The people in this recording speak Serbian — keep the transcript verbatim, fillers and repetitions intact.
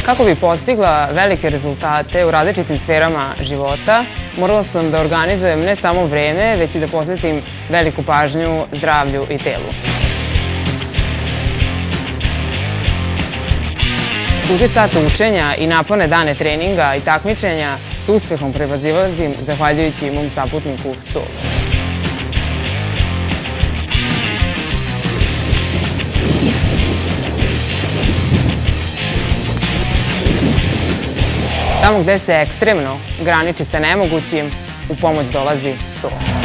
Kako bi postigla velike rezultate u različitim sferama života, morala sam da organizujem ne samo vreme, već i da posvetim veliku pažnju zdravlju i telu. Duge sate učenja i naporne dane treninga i takmičenja s uspehom prevazilazim zahvaljujući mom saputniku Sulu. Tamo gde se ekstremno graniči sa nemogućim, u pomoć dolazi Sula.